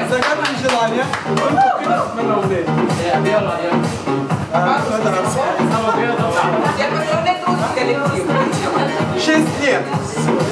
Загадывай желание. Только ты размановали. Я посмотрю, 6 лет.